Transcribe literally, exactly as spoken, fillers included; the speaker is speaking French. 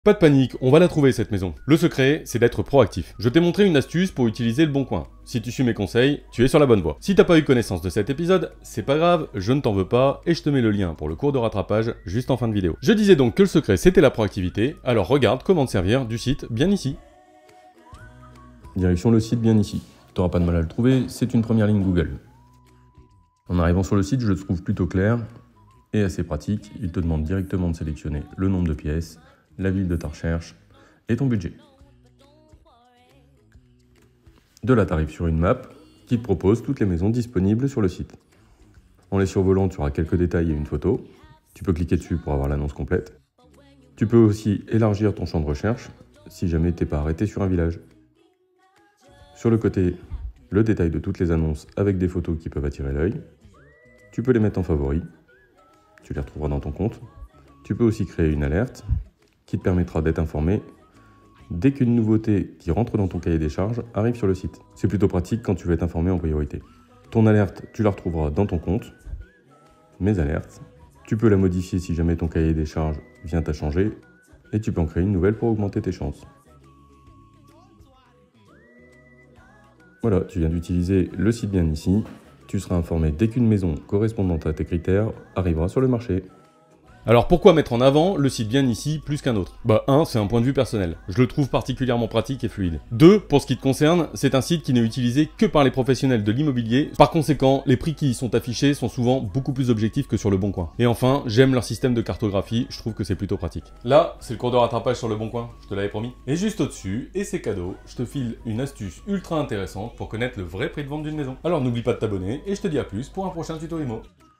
Pas de panique, on va la trouver cette maison. Le secret, c'est d'être proactif. Je t'ai montré une astuce pour utiliser le bon coin. Si tu suis mes conseils, tu es sur la bonne voie. Si t'as pas eu connaissance de cet épisode, c'est pas grave, je ne t'en veux pas, et je te mets le lien pour le cours de rattrapage juste en fin de vidéo. Je disais donc que le secret c'était la proactivité, alors regarde comment te servir du site bien ici. Direction le site bien ici. T'auras pas de mal à le trouver, c'est une première ligne Google. En arrivant sur le site, je le trouve plutôt clair et assez pratique. Il te demande directement de sélectionner le nombre de pièces, la ville de ta recherche et ton budget. De là, tu arrives sur une map qui te propose toutes les maisons disponibles sur le site. En les survolant, tu auras quelques détails et une photo. Tu peux cliquer dessus pour avoir l'annonce complète. Tu peux aussi élargir ton champ de recherche si jamais tu n'es pas arrêté sur un village. Sur le côté, le détail de toutes les annonces avec des photos qui peuvent attirer l'œil. Tu peux les mettre en favoris. Tu les retrouveras dans ton compte. Tu peux aussi créer une alerte qui te permettra d'être informé dès qu'une nouveauté qui rentre dans ton cahier des charges arrive sur le site. C'est plutôt pratique quand tu veux être informé en priorité. Ton alerte, tu la retrouveras dans ton compte, Mes alertes. Tu peux la modifier si jamais ton cahier des charges vient à changer, et tu peux en créer une nouvelle pour augmenter tes chances. Voilà, tu viens d'utiliser le site bien ici. Tu seras informé dès qu'une maison correspondant à tes critères arrivera sur le marché. Alors pourquoi mettre en avant le site bien ici plus qu'un autre? Bah un, c'est un point de vue personnel. Je le trouve particulièrement pratique et fluide. deux, pour ce qui te concerne, c'est un site qui n'est utilisé que par les professionnels de l'immobilier. Par conséquent, les prix qui y sont affichés sont souvent beaucoup plus objectifs que sur le Bon Coin. Et enfin, j'aime leur système de cartographie, je trouve que c'est plutôt pratique. Là, c'est le cours de rattrapage sur le Bon Coin, je te l'avais promis. Et juste au-dessus, et c'est cadeau, je te file une astuce ultra intéressante pour connaître le vrai prix de vente d'une maison. Alors n'oublie pas de t'abonner, et je te dis à plus pour un prochain tuto immo.